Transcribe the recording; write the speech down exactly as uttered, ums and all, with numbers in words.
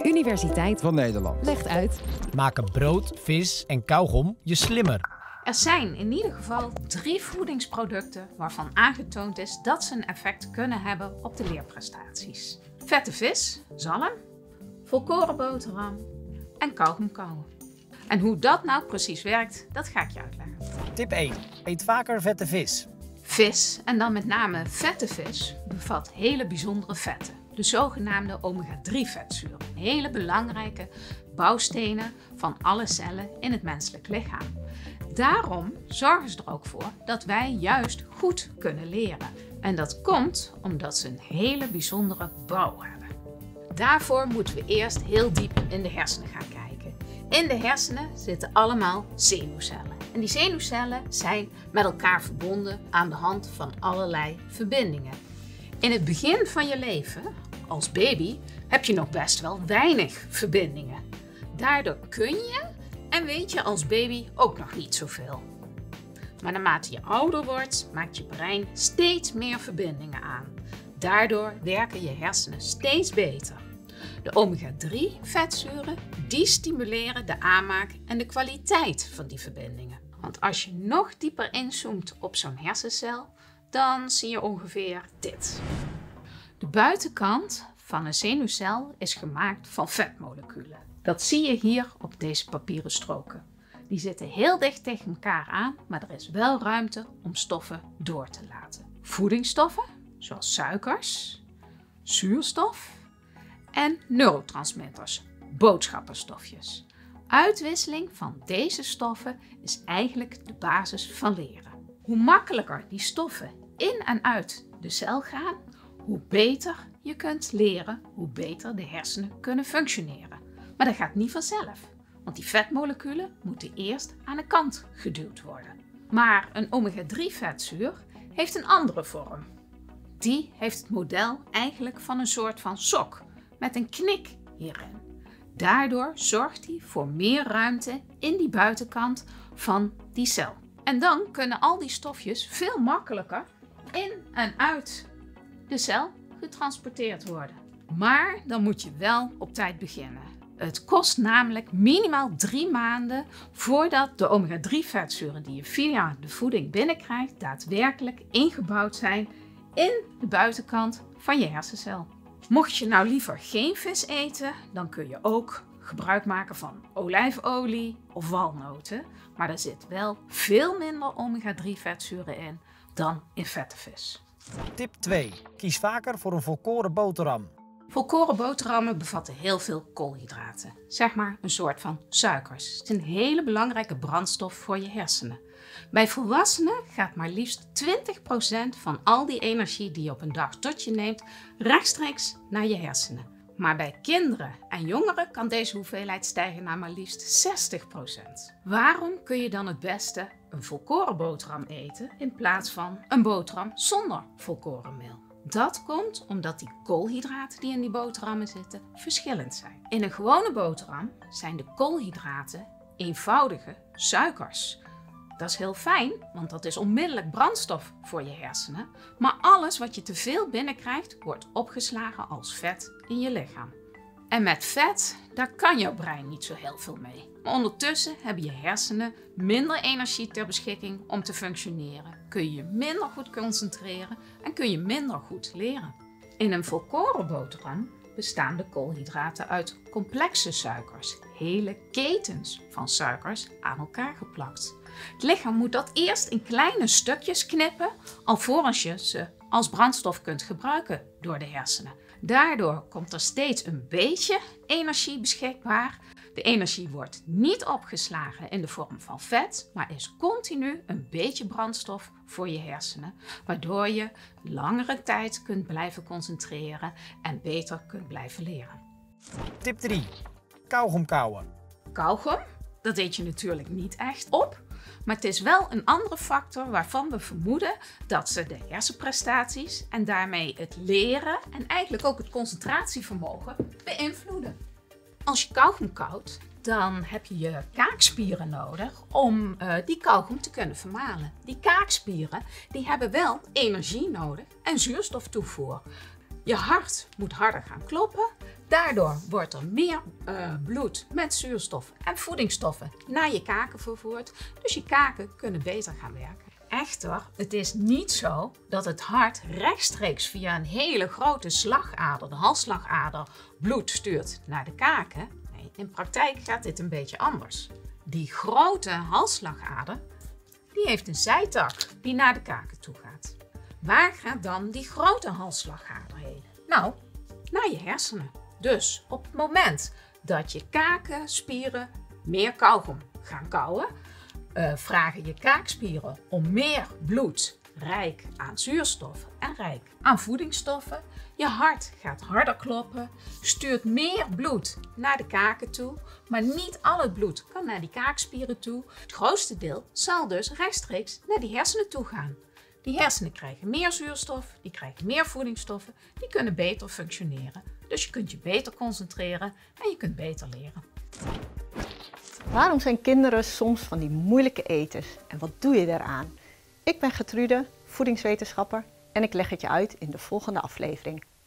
Universiteit van Nederland legt uit. Maken brood, vis en kauwgom je slimmer? Er zijn in ieder geval drie voedingsproducten waarvan aangetoond is dat ze een effect kunnen hebben op de leerprestaties. Vette vis, zalm, volkoren boterham en kauwgom kauwen. En hoe dat nou precies werkt, dat ga ik je uitleggen. Tip één. Eet vaker vette vis. Vis, en dan met name vette vis, bevat hele bijzondere vetten. De zogenaamde omega drie vetzuren. Hele belangrijke bouwstenen van alle cellen in het menselijk lichaam. Daarom zorgen ze er ook voor dat wij juist goed kunnen leren. En dat komt omdat ze een hele bijzondere bouw hebben. Daarvoor moeten we eerst heel diep in de hersenen gaan kijken. In de hersenen zitten allemaal zenuwcellen. En die zenuwcellen zijn met elkaar verbonden aan de hand van allerlei verbindingen. In het begin van je leven, als baby, heb je nog best wel weinig verbindingen. Daardoor kun je en weet je als baby ook nog niet zoveel. Maar naarmate je ouder wordt, maakt je brein steeds meer verbindingen aan. Daardoor werken je hersenen steeds beter. De omega drie vetzuren, die stimuleren de aanmaak en de kwaliteit van die verbindingen. Want als je nog dieper inzoomt op zo'n hersencel, dan zie je ongeveer dit. De buitenkant van een zenuwcel is gemaakt van vetmoleculen. Dat zie je hier op deze papieren stroken. Die zitten heel dicht tegen elkaar aan, maar er is wel ruimte om stoffen door te laten. Voedingsstoffen, zoals suikers, zuurstof en neurotransmitters, boodschappenstofjes. Uitwisseling van deze stoffen is eigenlijk de basis van leren. Hoe makkelijker die stoffen in en uit de cel gaan, hoe beter je kunt leren, hoe beter de hersenen kunnen functioneren. Maar dat gaat niet vanzelf, want die vetmoleculen moeten eerst aan de kant geduwd worden. Maar een omega drie vetzuur heeft een andere vorm. Die heeft het model eigenlijk van een soort van sok met een knik hierin. Daardoor zorgt hij voor meer ruimte in die buitenkant van die cel. En dan kunnen al die stofjes veel makkelijker in en uit de cel getransporteerd worden. Maar dan moet je wel op tijd beginnen. Het kost namelijk minimaal drie maanden voordat de omega drie vetzuren die je via de voeding binnenkrijgt daadwerkelijk ingebouwd zijn in de buitenkant van je hersencel. Mocht je nou liever geen vis eten, dan kun je ook gebruik maken van olijfolie of walnoten. Maar daar zit wel veel minder omega drie vetzuren in dan in vette vis. Tip twee. Kies vaker voor een volkoren boterham. Volkoren boterhammen bevatten heel veel koolhydraten. Zeg maar een soort van suikers. Het is een hele belangrijke brandstof voor je hersenen. Bij volwassenen gaat maar liefst twintig procent van al die energie die je op een dag tot je neemt rechtstreeks naar je hersenen. Maar bij kinderen en jongeren kan deze hoeveelheid stijgen naar maar liefst zestig procent. Waarom kun je dan het beste een volkoren boterham eten in plaats van een boterham zonder volkorenmeel? Dat komt omdat die koolhydraten die in die boterhammen zitten verschillend zijn. In een gewone boterham zijn de koolhydraten eenvoudige suikers. Dat is heel fijn, want dat is onmiddellijk brandstof voor je hersenen. Maar alles wat je te veel binnenkrijgt, wordt opgeslagen als vet in je lichaam. En met vet, daar kan jouw brein niet zo heel veel mee. Maar ondertussen hebben je hersenen minder energie ter beschikking om te functioneren. Kun je je minder goed concentreren en kun je minder goed leren. In een volkoren boterham bestaan de koolhydraten uit complexe suikers. Hele ketens van suikers aan elkaar geplakt. Het lichaam moet dat eerst in kleine stukjes knippen, alvorens je ze als brandstof kunt gebruiken door de hersenen. Daardoor komt er steeds een beetje energie beschikbaar. De energie wordt niet opgeslagen in de vorm van vet, maar is continu een beetje brandstof voor je hersenen, waardoor je langere tijd kunt blijven concentreren en beter kunt blijven leren. Tip drie. Kauwgom kauwen. Kauwgom, dat eet je natuurlijk niet echt op, maar het is wel een andere factor waarvan we vermoeden dat ze de hersenprestaties en daarmee het leren en eigenlijk ook het concentratievermogen beïnvloeden. Als je kauwgom kauwt, dan heb je je kaakspieren nodig om uh, die kauwgom te kunnen vermalen. Die kaakspieren die hebben wel energie nodig en zuurstoftoevoer. Je hart moet harder gaan kloppen, Daardoor wordt er meer uh, bloed met zuurstof en voedingsstoffen naar je kaken vervoerd. Dus je kaken kunnen beter gaan werken. Echter, het is niet zo dat het hart rechtstreeks via een hele grote slagader, de halsslagader, bloed stuurt naar de kaken. Nee, in praktijk gaat dit een beetje anders. Die grote halsslagader, die heeft een zijtak die naar de kaken toe gaat. Waar gaat dan die grote halsslagader heen? Nou, naar je hersenen. Dus op het moment dat je kakenspieren meer kauwgom gaan kauwen, uh, vragen je kaakspieren om meer bloed, rijk aan zuurstof en rijk aan voedingsstoffen. Je hart gaat harder kloppen, stuurt meer bloed naar de kaken toe, maar niet al het bloed kan naar die kaakspieren toe. Het grootste deel zal dus rechtstreeks naar die hersenen toe gaan. Die hersenen krijgen meer zuurstof, die krijgen meer voedingsstoffen, die kunnen beter functioneren. Dus je kunt je beter concentreren en je kunt beter leren. Waarom zijn kinderen soms van die moeilijke eters en wat doe je daaraan? Ik ben Gertrude, voedingswetenschapper en ik leg het je uit in de volgende aflevering.